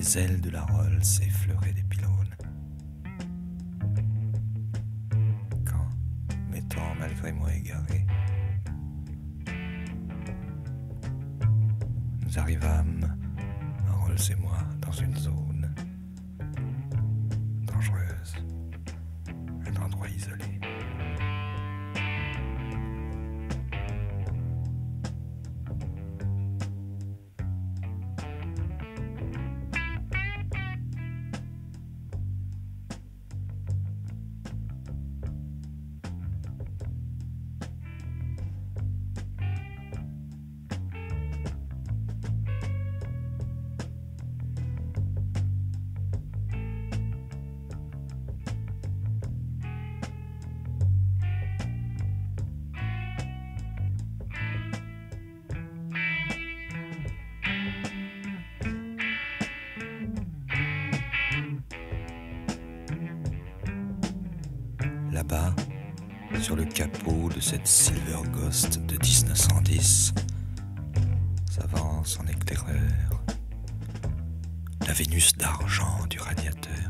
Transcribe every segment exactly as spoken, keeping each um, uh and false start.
les ailes de la Rolls effleuraient des pylônes. Quand, m'étant malgré moi égaré, nous arrivâmes, Rolls et moi, dans une zone dangereuse, un endroit isolé. Là-bas, sur le capot de cette Silver Ghost de dix-neuf cent dix, s'avance en éclaireur la Vénus d'argent du radiateur,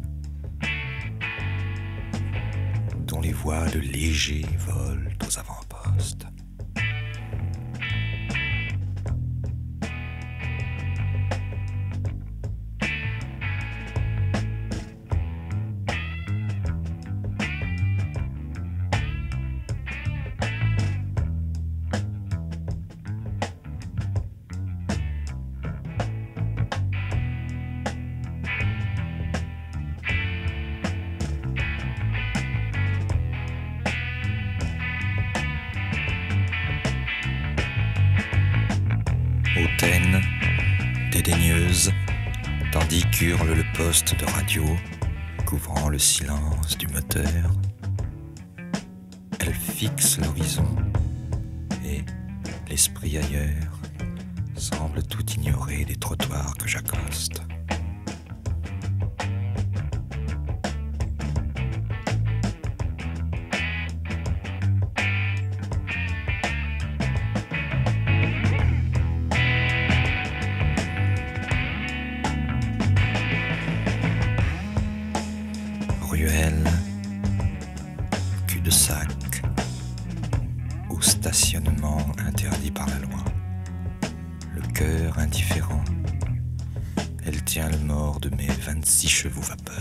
dont les voiles légers volent aux avant-postes. Hautaine, dédaigneuse, tandis qu'hurle le poste de radio, couvrant le silence du moteur. Elle fixe l'horizon et, l'esprit ailleurs, semble tout ignorer des trottoirs que j'accoste. Ruelle, cul-de-sac ou stationnement interdit par la loi. Le cœur indifférent, elle tient le mort de mes vingt-six chevaux vapeur.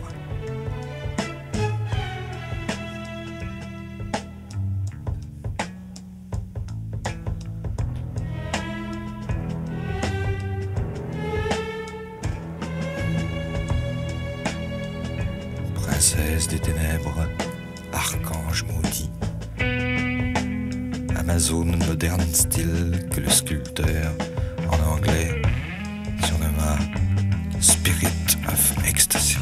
Princesse des ténèbres, archange maudit, Amazone moderne style que le sculpteur, en anglais, surnomma Spirit of Ecstasy.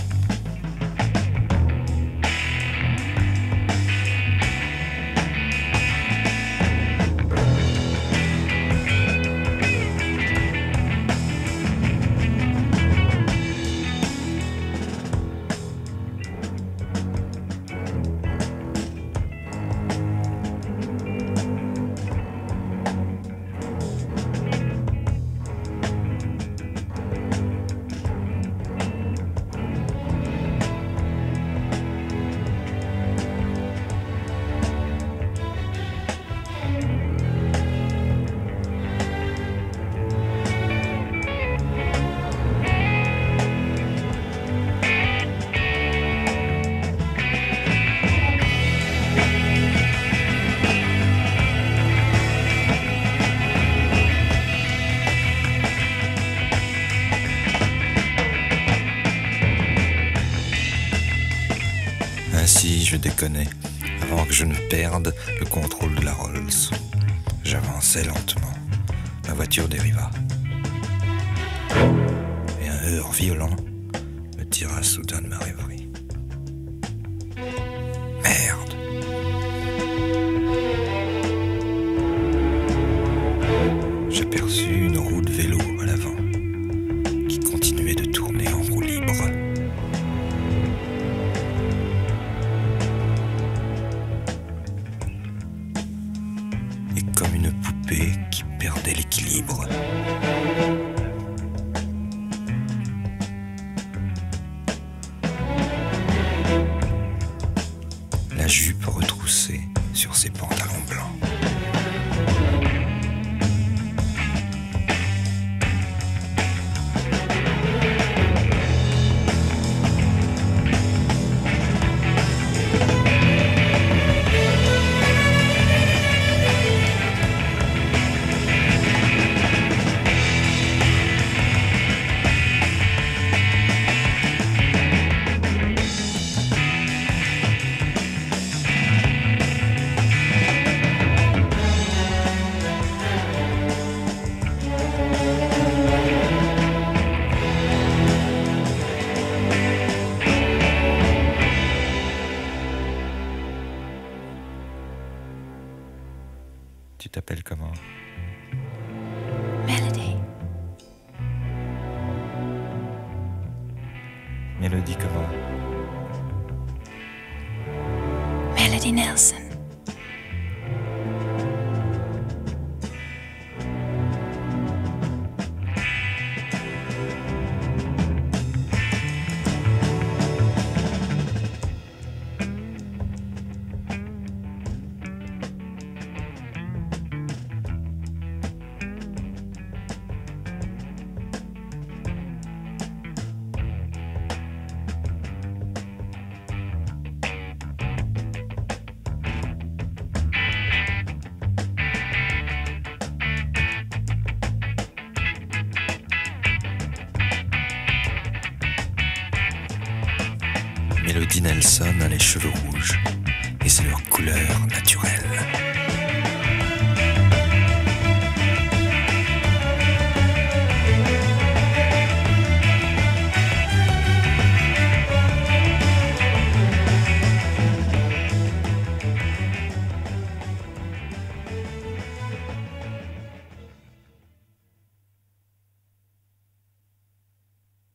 Ainsi, je déconnais, avant que je ne perde le contrôle de la Rolls. J'avançais lentement. Ma voiture dériva. Et un heurt violent me tira soudain de ma rêverie. Merde! J'aperçus une roue de vélo à l'avant qui continuait de tourner en roue libre. Et comme une poupée qui perdait l'équilibre, Tu t'appelles comment? Melody. Mélodie comment? Melody Nelson. Mélodie Nelson a les cheveux rouges et c'est leur couleur naturelle.